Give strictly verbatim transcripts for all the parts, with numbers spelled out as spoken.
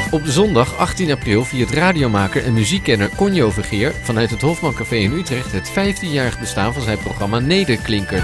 Op zondag achttien april viert radiomaker en muziekkenner Conjo Vergeer vanuit het Hofman Café in Utrecht het vijftienjarig bestaan van zijn programma Nederklinkers.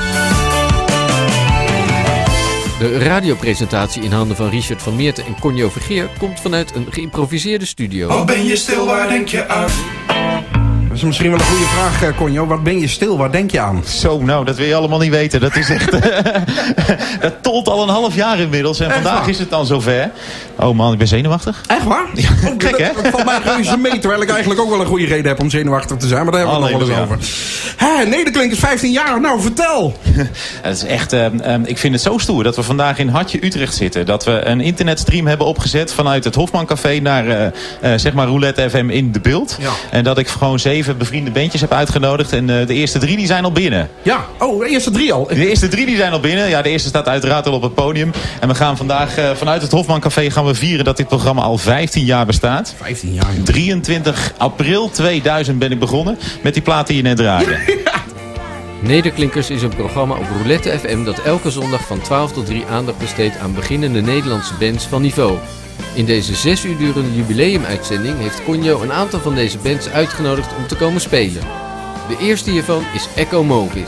De radiopresentatie in handen van Richard van Meerten en Conjo Vergeer komt vanuit een geïmproviseerde studio. Oh, ben je stil, waar denk je aan? Dat is misschien wel een goede vraag, Conjo. Wat ben je stil? Waar denk je aan? Zo, nou, dat wil je allemaal niet weten. Dat is echt... dat tolt al een half jaar inmiddels. En echt vandaag waar? Is het dan zover. Oh man, ik ben zenuwachtig. Echt waar? Ja, oh, gek, hè? Dat valt mij reuze mee. Terwijl ik eigenlijk ook wel een goede reden heb om zenuwachtig te zijn. Maar daar hebben we het nog wel eens over. Hé, Nederklinkers vijftien jaar. Nou, vertel. Het is echt... Uh, um, ik vind het zo stoer dat we vandaag in Hartje Utrecht zitten. Dat we een internetstream hebben opgezet vanuit het Hofman Café naar, uh, uh, zeg maar, Roulette F M in de beeld. Ja. En dat ik gewoon zeven bevriende bandjes heb uitgenodigd. En uh, de eerste drie die zijn al binnen. Ja, oh, de eerste drie al? De eerste drie die zijn al binnen. Ja, de eerste staat uiteraard al op het podium. En we gaan vandaag uh, vanuit het Hofman Café gaan we vieren dat dit programma al vijftien jaar bestaat. vijftien jaar, joh. drieëntwintig april tweeduizend ben ik begonnen met die plaat die je net draaide. Ja. Nederklinkers is een programma op Roulette F M dat elke zondag van twaalf tot drie aandacht besteedt aan beginnende Nederlandse bands van niveau. In deze zes uur durende jubileumuitzending heeft Conjo een aantal van deze bands uitgenodigd om te komen spelen. De eerste hiervan is Echo Movis.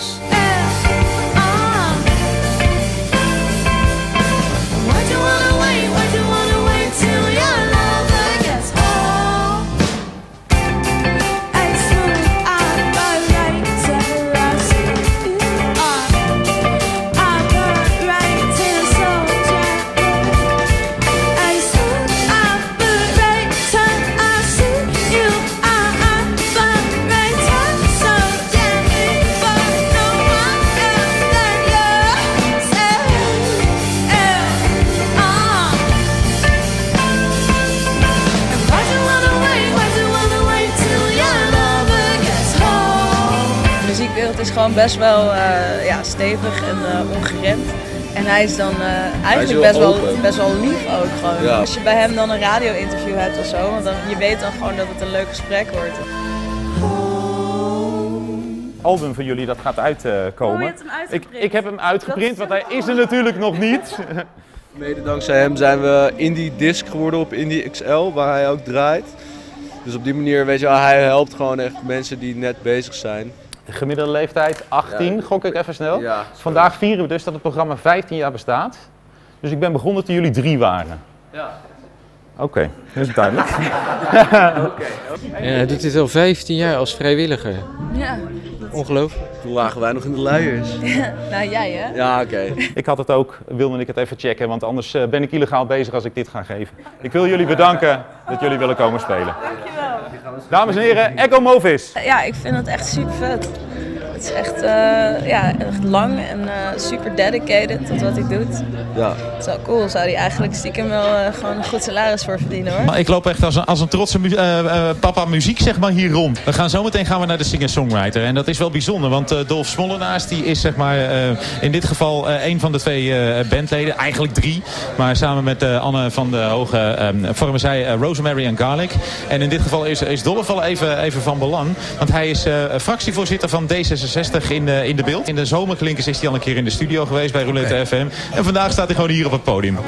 Het is gewoon best wel uh, ja, stevig en uh, ongeremd. En hij is dan uh, eigenlijk best wel, best wel lief ook gewoon. Ja. Als je bij hem dan een radio-interview hebt of zo, want dan, je weet dan gewoon dat het een leuk gesprek wordt. Album van jullie, dat gaat uitkomen. Oh, je hebt hem uitgeprint. Ik, ik heb hem uitgeprint, want hij is er natuurlijk nog niet. Mede dankzij hem zijn we Indie Disc geworden op Indie X L, waar hij ook draait. Dus op die manier, weet je wel, hij helpt gewoon echt mensen die net bezig zijn. De gemiddelde leeftijd achttien, ja, gok ik even snel. Ja, vandaag vieren we dus dat het programma vijftien jaar bestaat. Dus ik ben begonnen toen jullie drie waren. Ja. Oké, okay, dat is duidelijk. Okay, okay. Ja, hij doet dit al vijftien jaar als vrijwilliger. Ja. Ongelooflijk. Toen lagen wij nog in de luiers. Ja, nou jij hè? Ja, oké. Okay. Ik had het ook, wilde ik het even checken, want anders ben ik illegaal bezig als ik dit ga geven. Ik wil jullie bedanken dat jullie willen komen spelen. Dankjewel. Dames en heren, Echo Movis. Ja, ik vind het echt super vet. Het is echt, uh, ja, echt lang en uh, super dedicated tot wat hij doet. Ja. Het is wel cool, zou hij eigenlijk stiekem wel uh, gewoon een goed salaris voor verdienen hoor. Maar ik loop echt als een, als een trotse mu uh, uh, papa muziek zeg maar hier rond. We gaan zometeen gaan we naar de singer-songwriter en dat is wel bijzonder, want uh, Dolf Smollenaars die is zeg maar uh, in dit geval uh, een van de twee uh, bandleden, eigenlijk drie. Maar samen met uh, Anne van de Hoge um, vormen zij uh, Rosemary en Garlic. En in dit geval is, is Dolf wel even, even van belang, want hij is uh, fractievoorzitter van D zesenzestig in de, in de beeld. In de zomerklinkers is hij al een keer in de studio geweest bij Roulette okay. F M. En vandaag staat hij gewoon hier op het podium.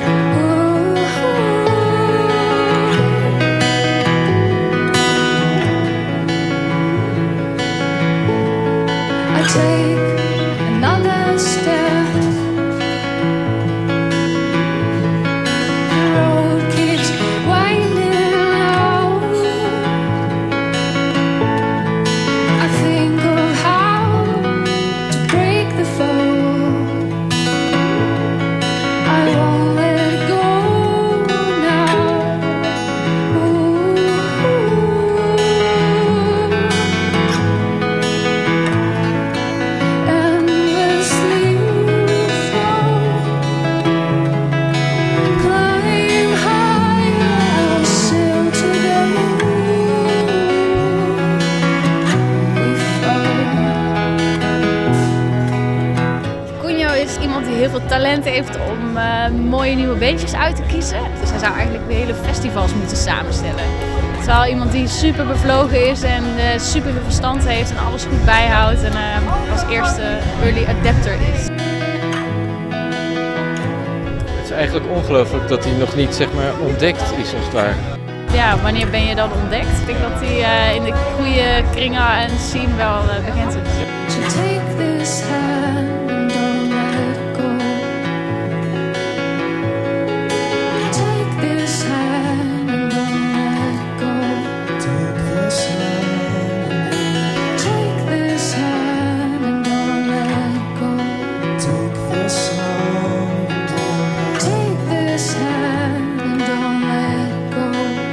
heel veel talent heeft om uh, mooie nieuwe bandjes uit te kiezen. Dus hij zou eigenlijk de hele festivals moeten samenstellen. Terwijl iemand die super bevlogen is en uh, super veel verstand heeft en alles goed bijhoudt en uh, als eerste early adapter is. Het is eigenlijk ongelooflijk dat hij nog niet zeg maar, ontdekt is als het ware. ja, wanneer ben je dan ontdekt? Ik denk dat hij uh, in de goede kringen en scene wel uh, bekend is. So take this hand and don't let it go. Take this hand and don't let it go. Take this hand. Take this hand and don't let it go. Take this hand. Take this hand and don't let it go.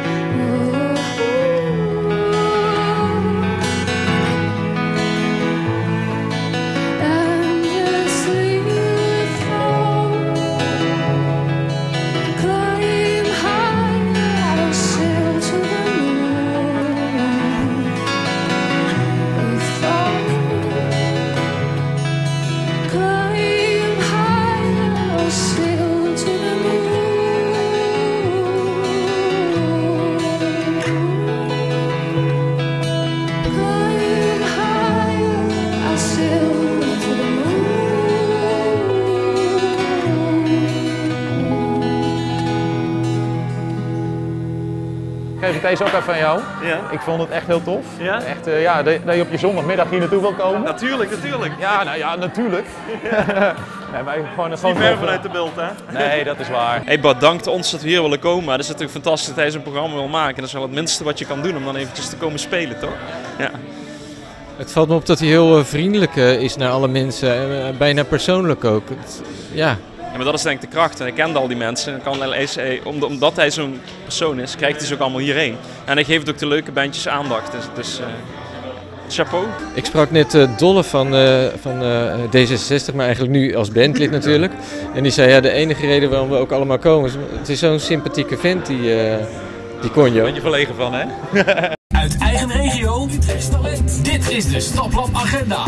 Geef ik deze ook even aan jou. Ja. Ik vond het echt heel tof. Ja? Echt, uh, ja, dat, dat je op je zondagmiddag hier naartoe wil komen. Natuurlijk, natuurlijk. Ja, nou ja, natuurlijk. Nee, maar gewoon, het is niet ver vanuit de beeld, hè? Nee, dat is waar. Hey Bart, dank ons dat we hier willen komen. Het is natuurlijk fantastisch dat hij zo'n programma wil maken. Dat is wel het minste wat je kan doen om dan eventjes te komen spelen, toch? Ja. Het valt me op dat hij heel uh, vriendelijk uh, is naar alle mensen. Uh, bijna persoonlijk ook. Het, ja. Ja, maar dat is denk ik de kracht. En hij kende al die mensen. En kan, omdat hij zo'n persoon is, krijgt hij ze ook allemaal hierheen. En hij geeft ook de leuke bandjes aandacht. Dus, dus uh, chapeau. Ik sprak net uh, Dolle van, uh, van uh, D zesenzestig, maar eigenlijk nu als bandlid natuurlijk. En die zei, ja, de enige reden waarom we ook allemaal komen is, het is zo'n sympathieke vent, die, uh, die Conjo. Daar ben je verlegen van, hè? Uit eigen regio, dit is talent. Dit is de Staplab Agenda.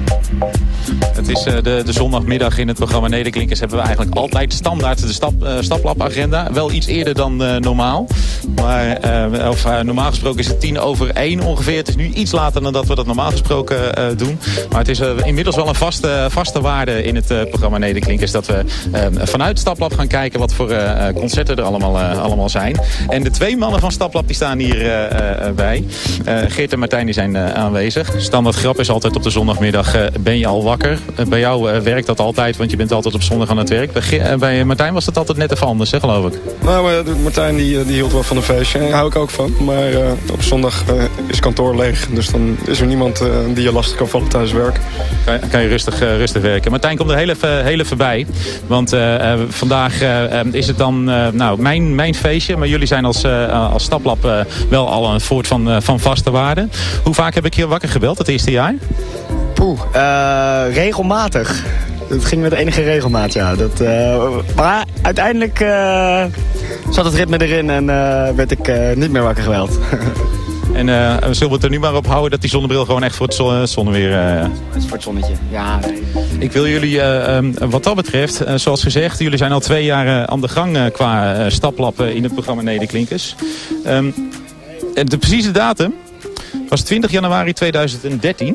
Het is uh, de, de zondagmiddag in het programma Nederklinkers hebben we eigenlijk altijd standaard de stap, uh, Staplab Agenda. Wel iets eerder dan uh, normaal. Maar uh, of, uh, normaal gesproken is het tien over één ongeveer. Het is nu iets later dan dat we dat normaal gesproken uh, doen. Maar het is uh, inmiddels wel een vaste, vaste waarde in het uh, programma Nederklinkers. Dat we uh, vanuit Staplab gaan kijken wat voor uh, concerten er allemaal, uh, allemaal zijn. En de twee mannen van Staplab die staan hier uh, uh, bij. Uh, Geert en Martijn die zijn uh, aanwezig. Standaard grap is altijd op de zondagmiddag, uh, ben je al wakker? Uh, bij jou uh, werkt dat altijd, want je bent altijd op zondag aan het werk. Bij, uh, bij Martijn was dat altijd net even anders, hè, geloof ik? Nou, maar Martijn die, die hield wel van een feestje. Daar hou ik ook van. Maar uh, op zondag uh, is kantoor leeg. Dus dan is er niemand uh, die je lastig kan vallen tijdens werk. Kan, kan je rustig, uh, rustig werken. Martijn komt er heel even, heel even bij. Want uh, uh, vandaag uh, is het dan uh, nou, mijn, mijn feestje. Maar jullie zijn als, uh, als Staplab uh, wel al een voort van, uh, van vaste waarde. Hoe vaak heb ik je wakker gebeld het eerste jaar? Poeh, uh, regelmatig. Dat ging met enige regelmaat, ja. Dat, uh, maar uiteindelijk uh, zat het ritme erin en uh, werd ik uh, niet meer wakker gebeld. En uh, zullen we het er nu maar op houden dat die zonnebril gewoon echt voor het zon, zonneweer... Uh... is voor het zonnetje, ja. Nee. Ik wil jullie, uh, um, wat dat betreft, uh, zoals gezegd, jullie zijn al twee jaar uh, aan de gang uh, qua uh, Staplab uh, in het programma Nederklinkers. Um, de precieze datum was twintig januari tweeduizend dertien.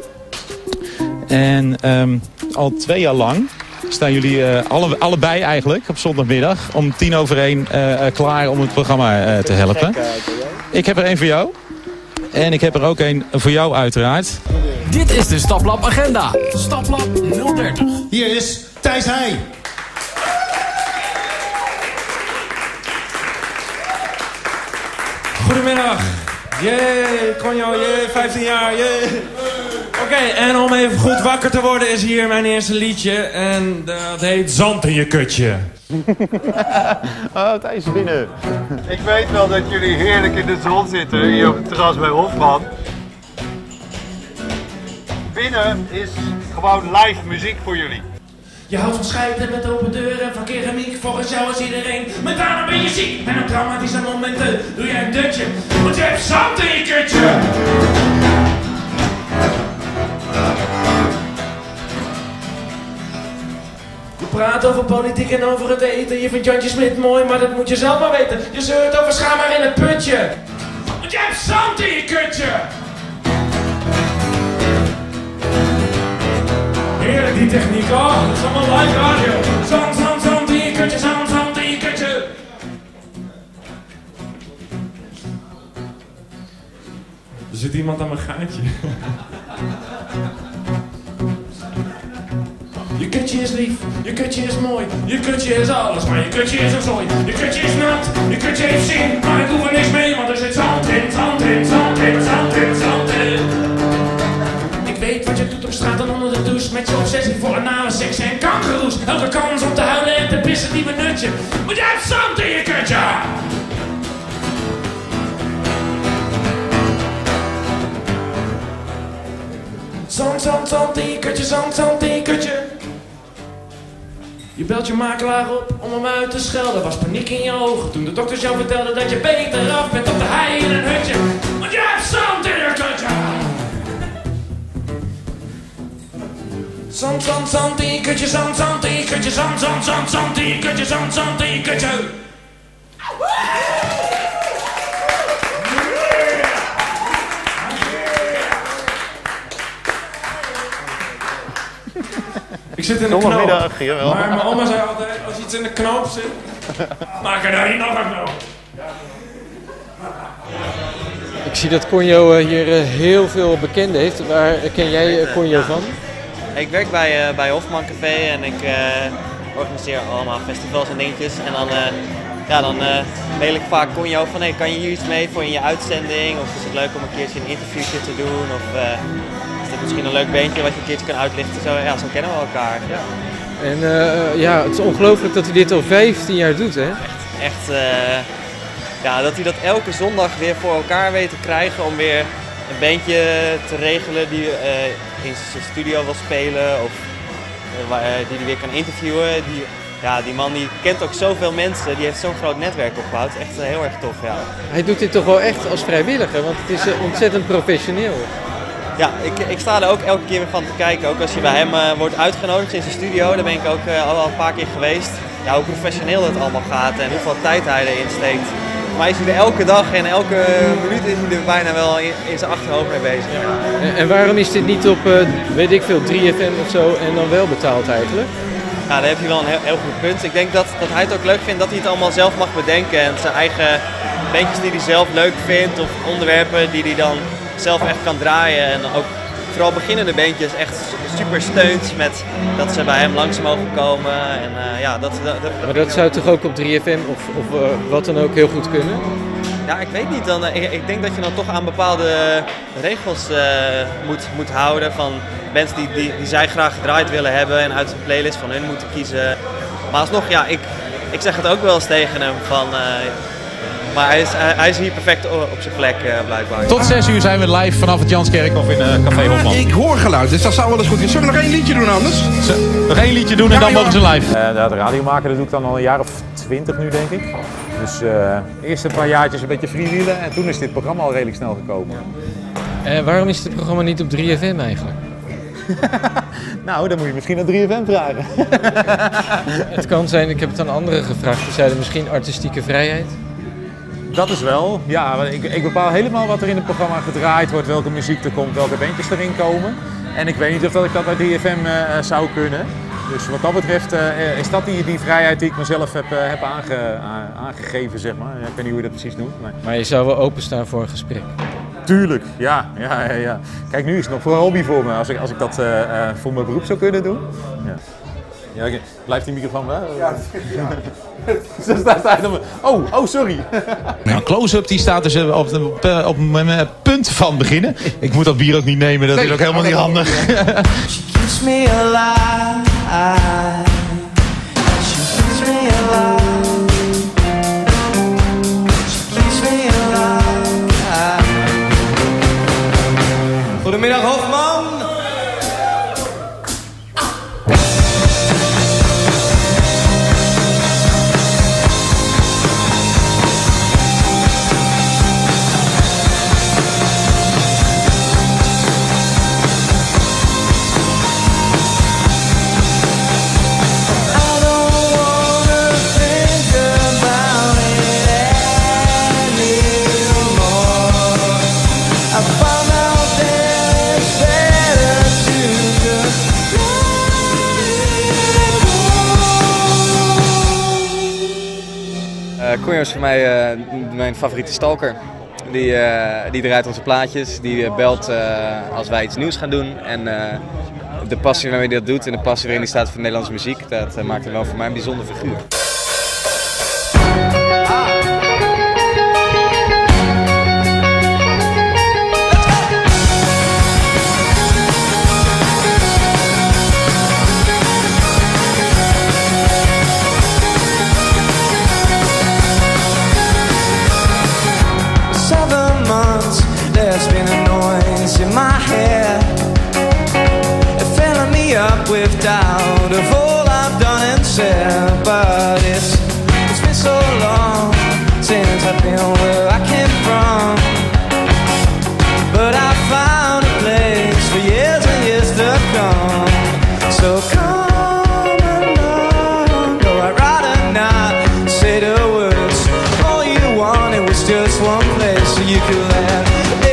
En um, al twee jaar lang staan jullie uh, alle, allebei eigenlijk op zondagmiddag om tien over één uh, klaar om het programma uh, te helpen. Ik heb er één voor jou. En ik heb er ook één voor jou uiteraard. Dit is de Staplab Agenda. Staplab nul dertig. Hier is Thijs Heij. Goedemiddag. Jee, Conjo, jee, vijftien jaar, jee. Oké, okay, en om even goed wakker te worden is hier mijn eerste liedje. En dat heet Zand in je kutje. Oh, Thijs is binnen. Ik weet wel dat jullie heerlijk in de zon zitten, hier op het terras bij Hofman. Binnen is gewoon live muziek voor jullie. Je houdt van scheiden met open deuren, van keramiek, volgens jou is iedereen. Maar daarna ben je ziek en op traumatische momenten doe jij een dutje. Want je hebt zand in je kutje. Je praat over politiek en over het eten. Je vindt Jantje Smit mooi, maar dat moet je zelf maar weten. Je zeurt over schaam maar in het putje. Want je hebt zand in je kutje. Heerlijk die techniek, oh, dat is allemaal live radio. Zand, zand, zand in je kutje, zand, zand in je kutje. Er zit iemand aan mijn gaatje. Je kutje is lief, je kutje is mooi, je kutje is alles, maar je kutje is een zooi. Je kutje is nat, je kutje heeft zin, maar ik hoef er niks mee, want er zit zand in, zand in, zand in, zand in, zand in. Ik weet wat je doet op straat en onder de douche, met je obsessie voor anale seks en kankeroes. Elke kans om te huilen en te pissen die benut je, want jij hebt zand in je kutje. Zand, zand, zand in je kutje, zand, zand in je kutje. Je belt je makelaar op om hem uit te schelden. Was paniek in je ogen toen de dokters jou vertelden dat je beter af bent op de hei in een hutje. Want je hebt zand in je kutje. Zand, zand, zand in je kutje, zand, zand in je kutje, zand, zand, zand, zand in je kutje, zand, zand in je kutje. Ik zit in de knoop, middag, jawel. Maar mijn oma zei altijd, als je iets in de knoop zit, maak er daar niet nog een knoop. Ik zie dat Conjo hier heel veel bekenden heeft. Waar ken jij Conjo van? Ik werk bij, uh, bij Hofman Café en ik uh, organiseer allemaal festivals en dingetjes. En dan, uh, ja, dan uh, mail ik vaak Conjo van, hey, kan je hier iets mee voor in je uitzending? Of is het leuk om een keertje een interviewtje te doen? Of uh, is dit misschien een leuk beentje wat je een keertje kan uitlichten? Zo, ja, zo kennen we elkaar. Ja. En uh, ja, het is ongelooflijk dat hij dit al vijftien jaar doet, hè? Echt, echt uh, ja, dat hij dat elke zondag weer voor elkaar weet te krijgen om weer een bandje te regelen die uh, in zijn studio wil spelen of uh, die hij weer kan interviewen. Die, ja, die man die kent ook zoveel mensen, die heeft zo'n groot netwerk opgebouwd. Echt uh, heel erg tof, ja. Hij doet dit toch wel echt als vrijwilliger, want het is uh, ontzettend professioneel. Ja, ik, ik sta er ook elke keer weer van te kijken. Ook als je bij hem uh, wordt uitgenodigd in zijn studio, daar ben ik ook uh, al een paar keer geweest. Ja, hoe professioneel dat allemaal gaat en hoeveel tijd hij erin steekt. Maar is hij er elke dag en elke minuut is hij er bijna wel in, in zijn achterhoofd mee bezig. Ja. En, en waarom is dit niet op, uh, weet ik veel, drie F M of zo en dan wel betaald eigenlijk? Ja, daar heb je wel een heel, heel goed punt. Ik denk dat, dat hij het ook leuk vindt dat hij het allemaal zelf mag bedenken. En zijn eigen bandjes die hij zelf leuk vindt of onderwerpen die hij dan zelf echt kan draaien. En ook vooral beginnende bandjes echt super steunt met dat ze bij hem langs mogen komen. En, uh, ja, dat, dat, dat, maar dat zou toch ook op drie F M of, of uh, wat dan ook heel goed kunnen? Ja, ik weet niet. Dan, uh, ik, ik denk dat je dan toch aan bepaalde regels uh, moet, moet houden van bands die, die, die zij graag gedraaid willen hebben en uit een playlist van hun moeten kiezen. Maar alsnog, ja, ik, ik zeg het ook wel eens tegen hem van... Uh, Maar hij is, hij is hier perfect op zijn plek uh, blijkbaar. Tot zes uur zijn we live vanaf het Janskerkhof in uh, Café Hofman. Ik hoor geluid, dus dat zou wel eens goed zijn. Zullen we nog één liedje doen anders? Z nog één liedje doen en ja, dan mogen ze live. Uh, de radio maken dat doe ik dan al een jaar of twintig nu denk ik. Dus uh, eerst een paar jaartjes een beetje freewheelen en toen is dit programma al redelijk snel gekomen. Uh, waarom is dit programma niet op drie F M eigenlijk? Nou, dan moet je misschien naar drie F M vragen. Het kan zijn, ik heb het aan anderen gevraagd, die zeiden misschien artistieke vrijheid. Dat is wel, ja, ik, ik bepaal helemaal wat er in het programma gedraaid wordt, welke muziek er komt, welke bandjes erin komen. En ik weet niet of dat ik dat bij drie F M uh, zou kunnen. Dus wat dat betreft uh, is dat die, die vrijheid die ik mezelf heb, uh, heb aange, uh, aangegeven, zeg maar. Ja, ik weet niet hoe je dat precies noemt. Maar... maar je zou wel openstaan voor een gesprek? Tuurlijk, ja, ja, ja, ja. Kijk, nu is het nog voor een hobby voor me, als ik, als ik dat uh, uh, voor mijn beroep zou kunnen doen. Ja. Ja, okay. Blijft die microfoon wel? Ja. Zo staat hij dan. Oh, oh, sorry. Nou, Close-up die staat dus op, op, op mijn punt van beginnen. Ik moet dat bier ook niet nemen, dat nee, is ook helemaal niet handig. She keeps me alive. She keeps me alive. She keeps me alive. Goedemiddag, Hofman. Conjo is voor mij uh, mijn favoriete stalker. Die, uh, die draait onze plaatjes, die uh, belt uh, als wij iets nieuws gaan doen. En uh, de passie waarmee hij dat doet en de passie waarin hij staat voor de Nederlandse muziek, dat uh, maakt hem wel voor mij een bijzonder figuur. There's been a noise in my head, filling me up with doubt of all I've done and said. But it's it's been so long since I've been where I came from. But I found a place for years and years to come. So come along, though I'd rather not say the words. All you wanted was just one place so you could let.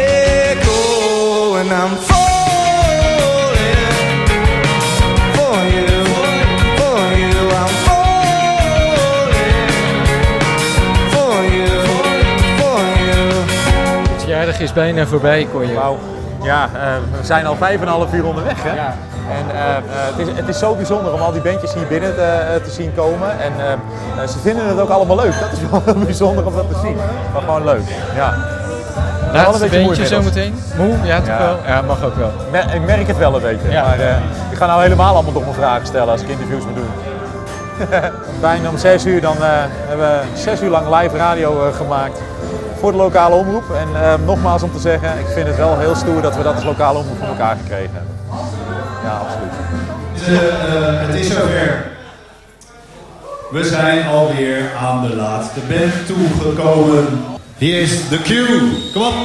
And I'm falling for you, for you. I'm falling for you, for you. Het verjaardag is bijna voorbij, Conje. Wauw. Ja, uh, we zijn al vijf en een half uur onderweg, hè? Ja. En uh, uh, het, is, het is zo bijzonder om al die bandjes hier binnen te, uh, te zien komen. En uh, uh, ze vinden het ook allemaal leuk. Dat is wel heel bijzonder om dat te zien. Maar gewoon leuk, ja. Laatste beentje zometeen? Moe? Ja, toch ja. wel? Ja, mag ook wel. Ik merk het wel een beetje. Ja. Maar uh, ik ga nou helemaal allemaal domme vragen stellen als ik interviews moet doen. Bijna om zes uur dan uh, hebben we zes uur lang live radio uh, gemaakt voor de lokale omroep. En uh, nogmaals om te zeggen, ik vind het wel heel stoer dat we dat als lokale omroep voor elkaar gekregen hebben. Ja, absoluut. De, uh, het is zover. We zijn alweer aan de laatste band toegekomen. Hier is de cue. Kom op.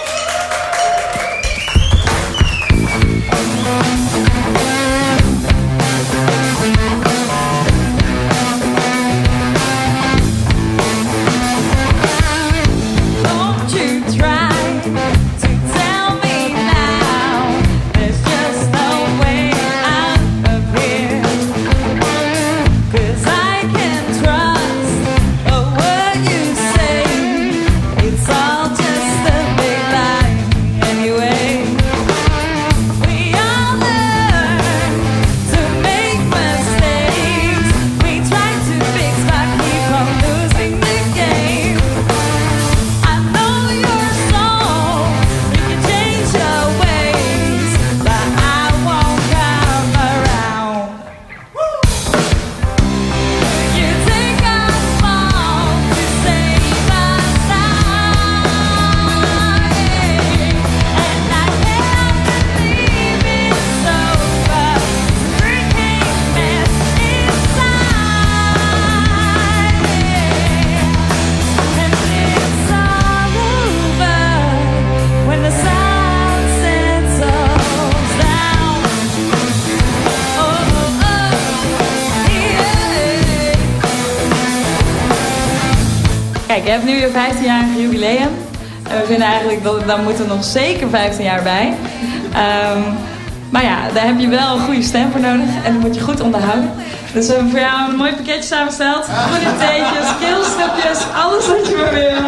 Kijk, je hebt nu je vijftienjarig jubileum. En we vinden eigenlijk dat daar moeten nog zeker vijftien jaar bij. Um, maar ja, daar heb je wel een goede stem voor nodig en die moet je goed onderhouden. Dus we hebben voor jou een mooi pakketje samengesteld. Goede theetjes, keelstukjes, alles wat je maar wil.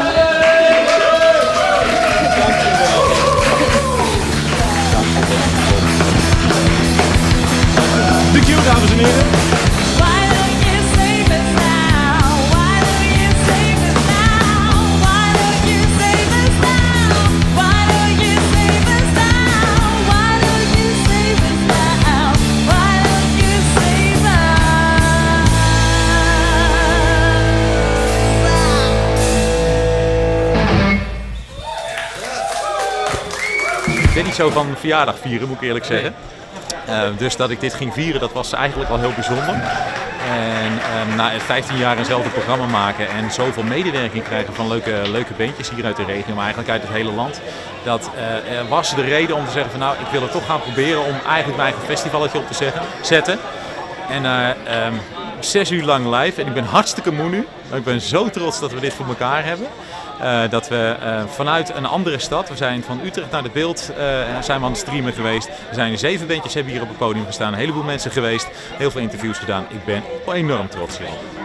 De cue, dames en heren. Ik ben niet zo van verjaardag vieren, moet ik eerlijk zeggen. Uh, dus dat ik dit ging vieren, dat was eigenlijk al heel bijzonder. En uh, na vijftien jaar eenzelfde programma maken en zoveel medewerking krijgen van leuke, leuke bandjes hier uit de regio, maar eigenlijk uit het hele land. Dat uh, was de reden om te zeggen van nou, ik wil het toch gaan proberen om eigenlijk mijn eigen festivalletje op te zeggen, zetten. En uh, um, zes uur lang live en ik ben hartstikke moe nu. Maar ik ben zo trots dat we dit voor elkaar hebben. Uh, dat we uh, vanuit een andere stad, we zijn van Utrecht naar de Beeld, uh, zijn we aan het streamen geweest. Er zijn zeven bandjes hebben hier op het podium gestaan, een heleboel mensen geweest, heel veel interviews gedaan. Ik ben enorm trots, joh.